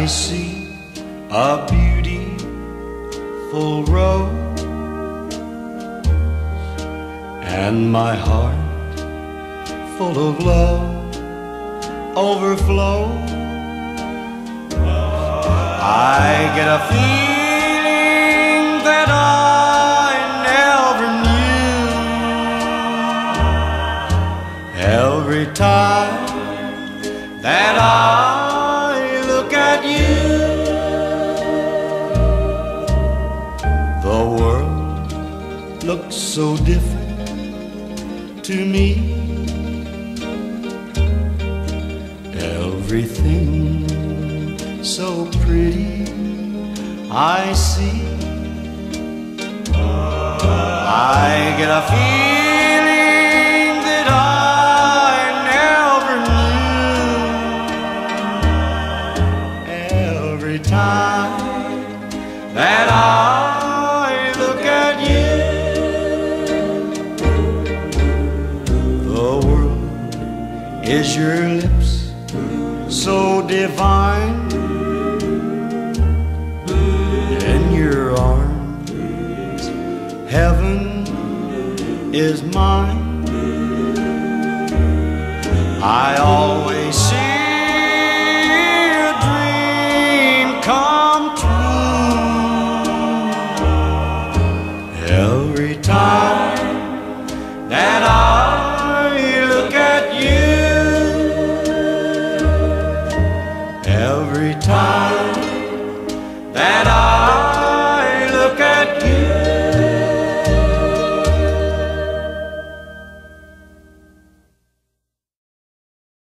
see a beautiful rose, and my heart full of love overflows. I get a feeling that I never knew every time that I look at you. The world looks so different to me. Everything so pretty I see. I get a feeling that I never knew every time that I look at you. The world is your lips, so divine, in your arms heaven is mine.